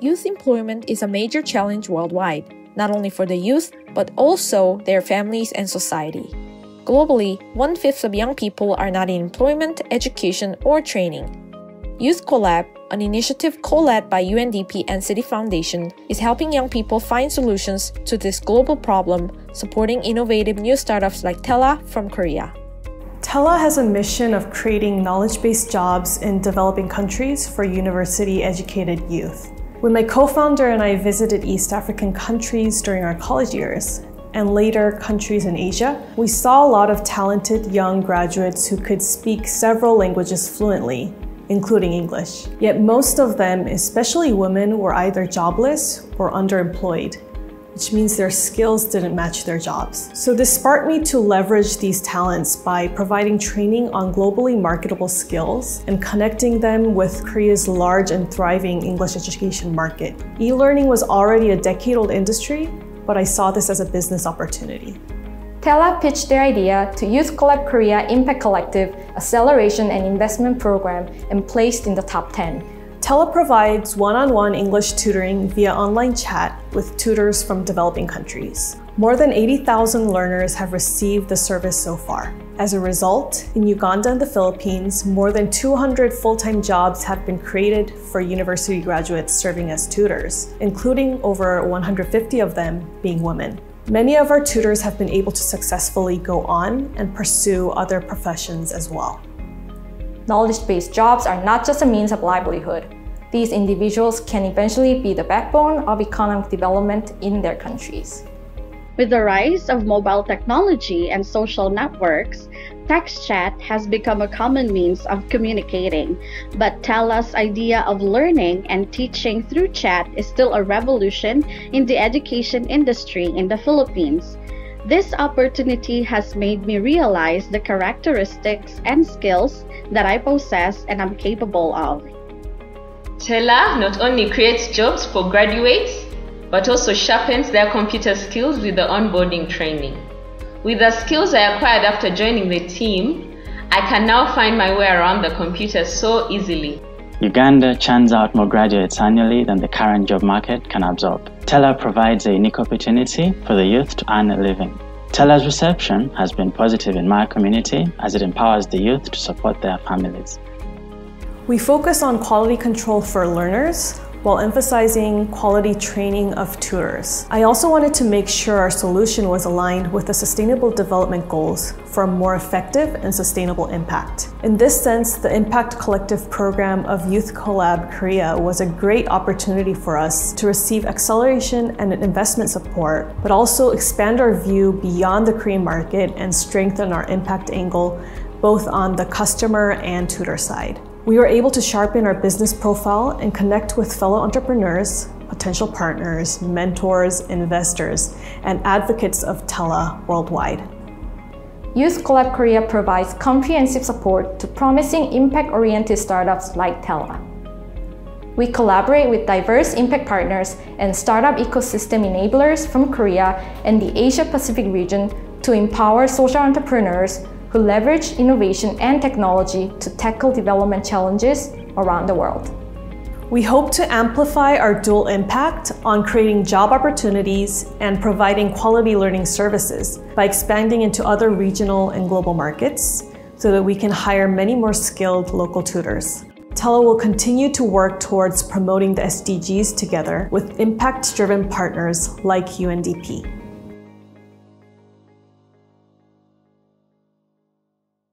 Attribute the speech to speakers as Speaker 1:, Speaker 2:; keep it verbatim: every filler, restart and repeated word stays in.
Speaker 1: Youth employment is a major challenge worldwide, not only for the youth, but also their families and society. Globally, one-fifth of young people are not in employment, education, or training. Youth Collab, an initiative co-led by U N D P and Citi Foundation, is helping young people find solutions to this global problem, supporting innovative new startups like Tela from Korea.
Speaker 2: Tela has a mission of creating knowledge-based jobs in developing countries for university-educated youth. When my co-founder and I visited East African countries during our college years, and later countries in Asia, we saw a lot of talented young graduates who could speak several languages fluently, including English. Yet most of them, especially women, were either jobless or underemployed, which means their skills didn't match their jobs. So this sparked me to leverage these talents by providing training on globally marketable skills and connecting them with Korea's large and thriving English education market. E-learning was already a decade-old industry, but I saw this as a business opportunity.
Speaker 3: Tela pitched their idea to Youth Collab Korea Impact Collective Acceleration and Investment Program and placed in the top ten. Tela provides one-on-one English tutoring via online chat with tutors from developing countries. More than eighty thousand learners have received the service so far. As a result, in Uganda and the Philippines, more than two hundred full-time jobs have been created for university graduates serving as tutors, including over one hundred fifty of them being women. Many of our tutors have been able to successfully go on and pursue other professions as well.
Speaker 4: Knowledge-based jobs are not just a means of livelihood. These individuals can eventually be the backbone of economic development in their countries.
Speaker 5: With the rise of mobile technology and social networks, text chat has become a common means of communicating, but Tela's idea of learning and teaching through chat is still a revolution in the education industry in the Philippines. This opportunity has made me realize the characteristics and skills that I possess and am capable of.
Speaker 6: Tela not only creates jobs for graduates, but also sharpens their computer skills with the onboarding training. With the skills I acquired after joining the team, I can now find my way around the computer so easily.
Speaker 7: Uganda churns out more graduates annually than the current job market can absorb. Tela provides a unique opportunity for the youth to earn a living. Tela's reception has been positive in my community as it empowers the youth to support their families.
Speaker 2: We focus on quality control for learners while emphasizing quality training of tutors. I also wanted to make sure our solution was aligned with the Sustainable Development Goals for a more effective and sustainable impact. In this sense, the Impact Collective program of Youth Collab Korea was a great opportunity for us to receive acceleration and investment support, but also expand our view beyond the Korean market and strengthen our impact angle both on the customer and tutor side. We were able to sharpen our business profile and connect with fellow entrepreneurs, potential partners, mentors, investors, and advocates of Tela worldwide.
Speaker 4: Youth Collab Korea provides comprehensive support to promising impact-oriented startups like Tela. We collaborate with diverse impact partners and startup ecosystem enablers from Korea and the Asia-Pacific region to empower social entrepreneurs who leverage innovation and technology to tackle development challenges around the world.
Speaker 2: We hope to amplify our dual impact on creating job opportunities and providing quality learning services by expanding into other regional and global markets so that we can hire many more skilled local tutors. Tela will continue to work towards promoting the S D Gs together with impact-driven partners like U N D P.